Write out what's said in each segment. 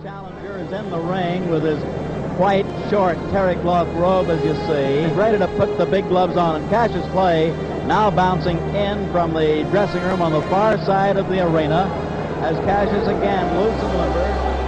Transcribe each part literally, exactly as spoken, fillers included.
Challenger is in the ring with his white, short terry cloth robe, as you see. He's ready to put the big gloves on. And Cassius Clay now bouncing in from the dressing room on the far side of the arena as Cassius again loose and limber.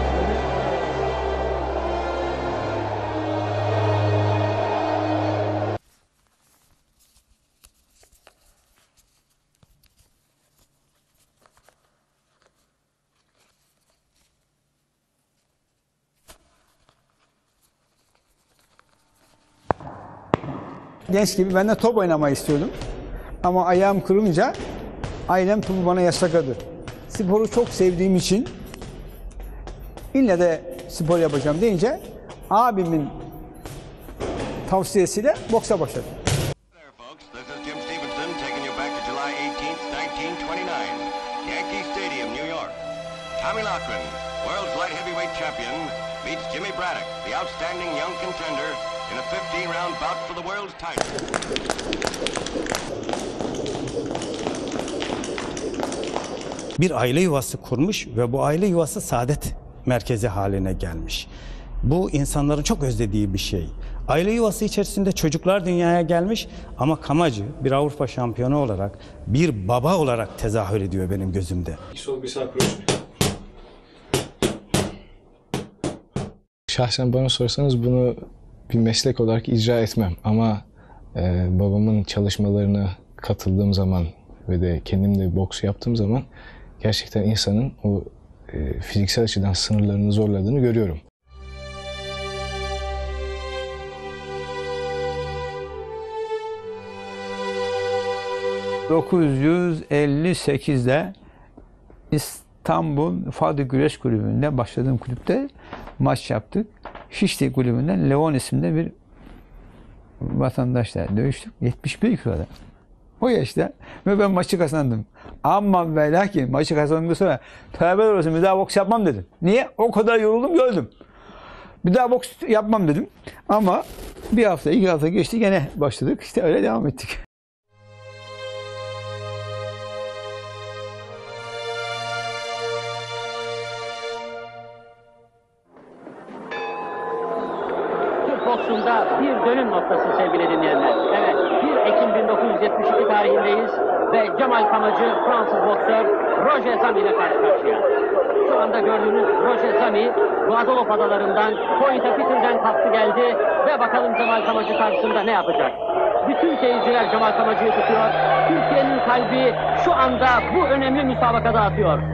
Genç gibi ben de top oynamayı istiyordum. Ama ayağım kırılınca ailem topu bana yasakladı. Sporu çok sevdiğim için ille de spor yapacağım deyince abimin tavsiyesiyle boksa başladım. Tommy Loughran, world's light heavyweight champion, beats Jimmy Braddock, the outstanding young contender, in a fifteen round bout for the world's title. Bir aile yuvası kurmuş ve bu aile yuvası saadet merkezi haline gelmiş. Bu insanların çok özlediği bir şey. Aile yuvası içerisinde çocuklar dünyaya gelmiş ama Kamacı bir Avrupa şampiyonu olarak, bir baba olarak tezahür ediyor benim gözümde. Sol bir sağ kroş. Şahsen bana sorsanız bunu bir meslek olarak icra etmem ama e, babamın çalışmalarına katıldığım zaman ve de kendim de boks yaptığım zaman gerçekten insanın o e, fiziksel açıdan sınırlarını zorladığını görüyorum. dokuz yüz elli sekiz'de İstanbul Fadi Güreş Kulübü'nde başladığım kulüpte maç yaptık. Şişli Kulübü'nden Levon isimli bir vatandaşla dövüştük. yetmiş bir kiloda. O yaşta ve ben maçı kazandım. Ama ve lakin maçı kazandıktan sonra tövbeler olsun bir daha boks yapmam dedim. Niye? O kadar yoruldum gördüm. Bir daha boks yapmam dedim. Ama bir hafta, iki hafta geçti gene başladık. İşte öyle devam ettik. Boksunda bir dönüm noktası sevgili dinleyenler. Evet, bir Ekim bin dokuz yüz yetmiş iki tarihindeyiz ve Cemal Kamacı Fransız boksör Roger Zami ile karşı karşıya. Şu anda gördüğünüz Roger Zami, Guadeloupe adalarından, Pointe-à-Pitrie'den kalktı geldi ve bakalım Cemal Kamacı karşısında ne yapacak? Bütün seyirciler Cemal Kamacı'yı tutuyor. Türkiye'nin kalbi şu anda bu önemli müsabakada atıyor.